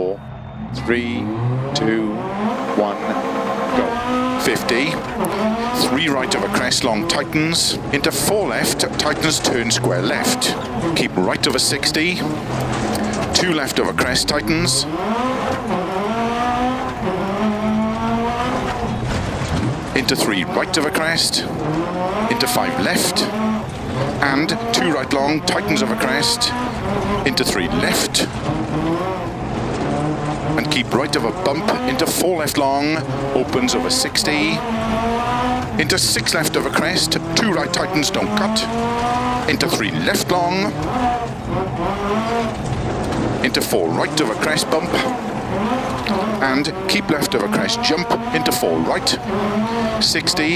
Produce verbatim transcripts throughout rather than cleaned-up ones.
Four, three, two, one, go. fifty. Three right over crest, long tightens. Into four left, tightens, turn square left. Keep right over sixty. Two left over crest, tightens. Into three right over crest. Into five left. And two right long, tightens over crest. Into three left. And keep right over bump, into four left long, opens over sixty, into six left over crest, two right tightens, don't cut, into three left long, into four right over crest, bump, and keep left over crest, jump, into four right, sixty,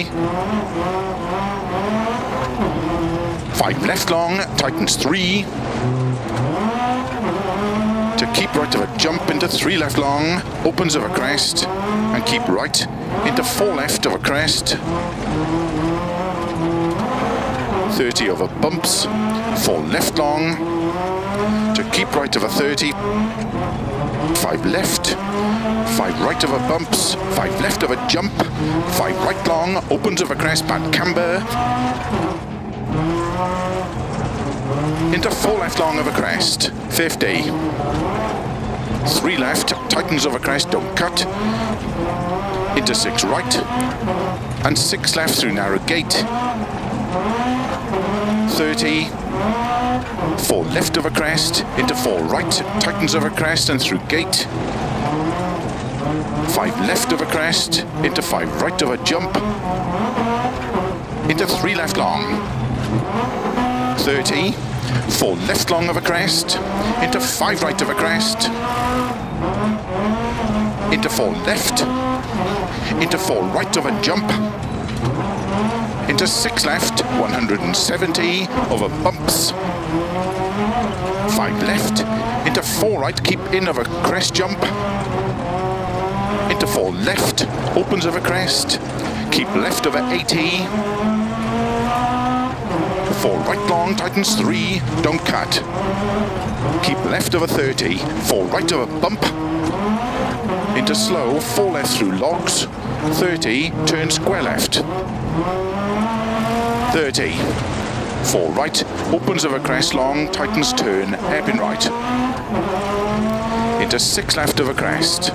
five left long, tightens three, to keep right over jump, into three left long, opens over crest, and keep right, into four left over crest, thirty over bumps, four left long, to keep right over thirty, five left, five right over bumps, five left over jump, five right long, opens over crest, bad camber, into four left long over crest, fifty. Three left, tightens over crest, don't cut. Into six right, and six left through narrow gate. thirty. Four left over crest, into four right, tightens over crest and through gate. Five left over crest, into five right over jump. Into three left long. thirty. Four left long over crest, into five right over crest, into four left, into four right over jump, into six left, one hundred seventy over bumps, five left, into four right, keep in over crest jump, into four left, opens over crest, keep left over eighty, four right long, tightens three, don't cut. Keep left over thirty, four right over bump, into slow, four left through logs, thirty, turn square left. thirty, four right, opens over crest long, tightens turn, hairpin right. Into six left over crest.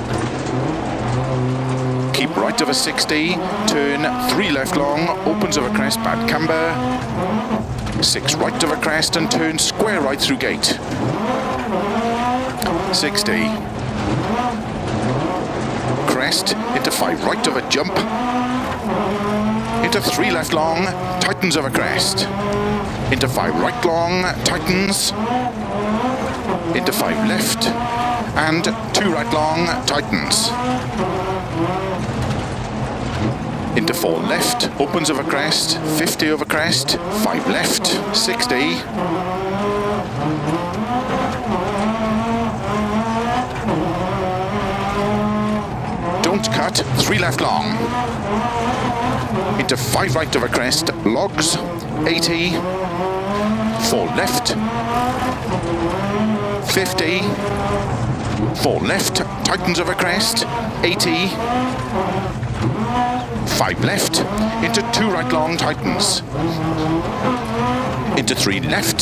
Keep right over sixty, turn three left long, opens over crest, bad camber, six right over crest and turn square right through gate, sixty, crest, into five right over jump, into three left long, tightens over crest, into five right long, tightens, into five left, and two right long, tightens. Into four left, opens over crest, fifty over crest, five left, sixty. Don't cut, three left long. Into five right over crest, logs, eighty. Four left, fifty. Four left, tightens over crest, eighty. Five left, into two right long, tightens. Into three left.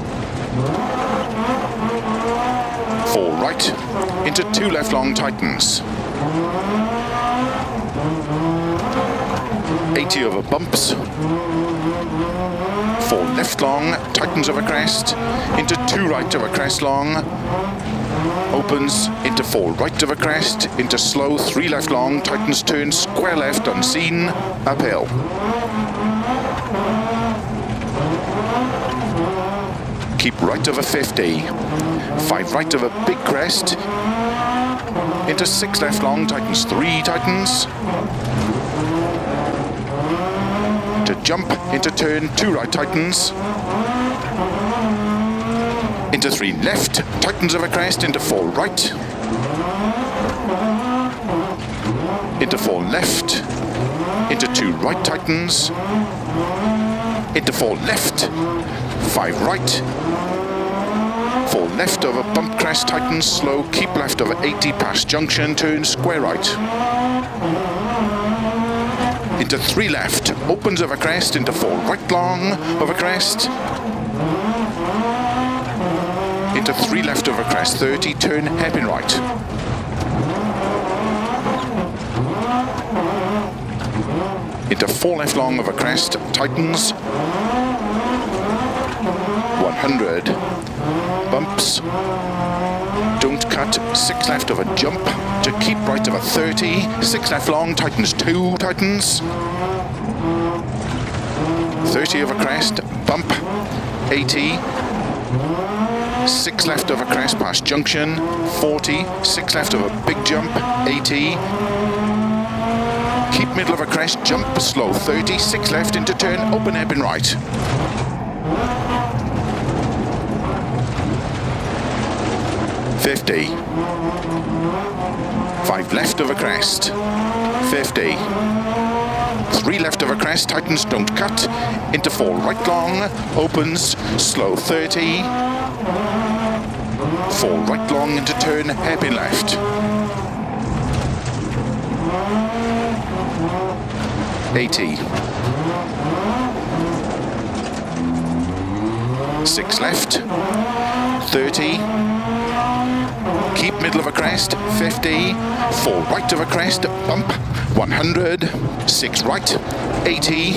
Four right, into two left long, tightens. eighty over bumps. Four left long, tightens over crest. Into two right over crest long. Opens, into four right over crest, into slow, three left long, tightens turn, square left, unseen, uphill. Keep right over fifty, five right over big crest, into six left long, tightens three, tightens, to jump, into turn, two right, tightens, into three left, tightens over crest, into four right, into four left, into two right, tightens, into four left, five right, four left over bump crest, tightens slow, keep left over eighty past junction, turn square right. Into three left, opens over crest, into four right long over crest. Into three left over crest, thirty, turn hairpin right. Into four left long over crest, tightens. one hundred, bumps, don't cut, six left over jump, to keep right over thirty, six left long, tightens two, tightens. thirty over crest, bump, eighty. six left over crest past junction, forty, six left over big jump, eighty. Keep middle of a crest, jump, slow, thirty, six left into turn, open hairpin right. fifty. five left over crest, fifty. three left over crest, tightens, don't cut, into four right long, opens, slow, thirty. four right long into turn, hairpin left. eighty. six left, thirty. Keep middle of a crest, fifty. four right of a crest, bump, one hundred. six right, eighty.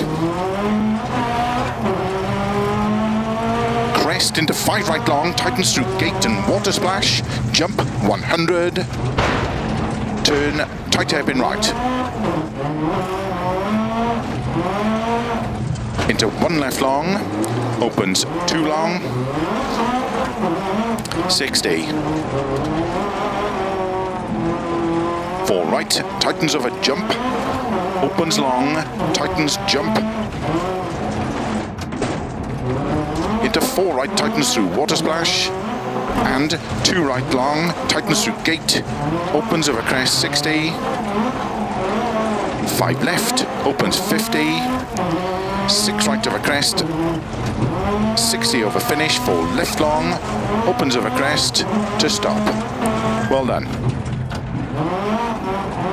Crest into five right long, tightens through gate and water splash, jump, one hundred. Turn, tight hairpin right. Into one left long, opens two long, sixty. Four right, tightens over jump, opens long, tightens jump. Into four right, tightens through water splash, and two right long, tightens through gate, opens over crest, sixty. Five left, opens fifty. Six right over crest, sixty over finish, four left long, opens over crest to stop. Well done.